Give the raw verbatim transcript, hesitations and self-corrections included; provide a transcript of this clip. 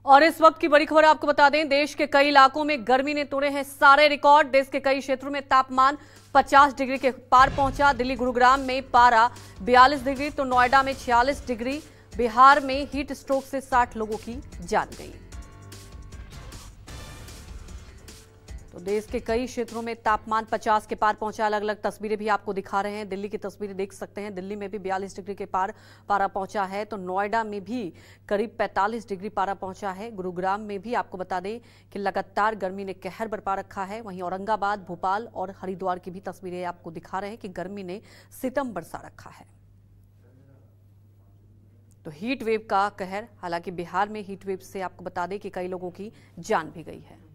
और इस वक्त की बड़ी खबर आपको बता दें, देश के कई इलाकों में गर्मी ने तोड़े हैं सारे रिकॉर्ड। देश के कई क्षेत्रों में तापमान पचास डिग्री के पार पहुंचा। दिल्ली गुरुग्राम में पारा बयालीस डिग्री तो नोएडा में छियालीस डिग्री। बिहार में हीट स्ट्रोक से साठ लोगों की जान गई। तो देश के कई क्षेत्रों में तापमान पचास के पार पहुंचा। अलग अलग तस्वीरें भी आपको दिखा रहे हैं। दिल्ली की तस्वीरें देख सकते हैं। दिल्ली में भी बयालीस डिग्री के पार पारा पहुंचा है। तो नोएडा में भी करीब पैंतालीस डिग्री पारा पहुंचा है। गुरुग्राम में भी आपको बता दें कि लगातार गर्मी ने कहर बरपा रखा है। वहीं औरंगाबाद, भोपाल और हरिद्वार की भी तस्वीरें आपको दिखा रहे हैं कि गर्मी ने सितम बरसा रखा है। तो हीट वेव का कहर, हालांकि बिहार में हीट वेव से आपको बता दें कि कई लोगों की जान भी गई है।